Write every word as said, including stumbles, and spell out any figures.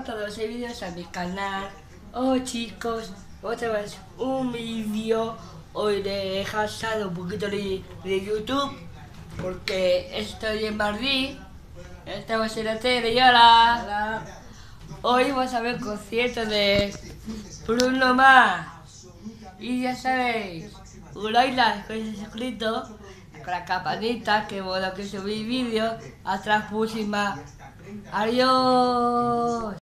todos los vídeos a mi canal. Oh chicos, otra vez un vídeo. Hoy he dejado un poquito de, de YouTube porque estoy en Madrid. Estamos en la tele y hola. Hola. Hoy vamos a ver el concierto de Bruno Mars. Y ya sabéis, un like con ese suscrito, con la campanita, que bueno que subí vídeos. Hasta la próxima. Adiós.